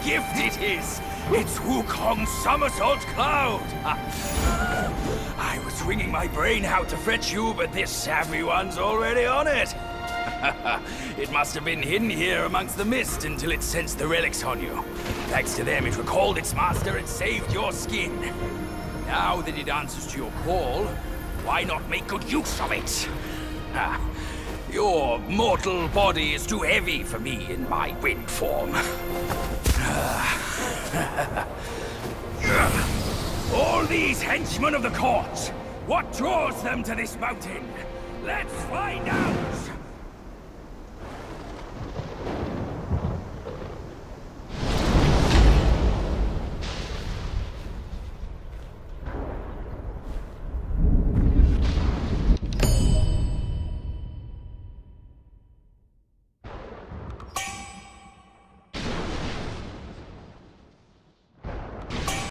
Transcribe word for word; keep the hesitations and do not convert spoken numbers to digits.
gift it is! It's Wukong's Somersault Cloud! I was wringing my brain how to fetch you, but this savvy one's already on it! It must have been hidden here amongst the mist until it sensed the relics on you. Thanks to them, it recalled its master and saved your skin. Now that it answers to your call, why not make good use of it? Ah, your mortal body is too heavy for me in my wind form. All these henchmen of the court, what draws them to this mountain? Let's find out!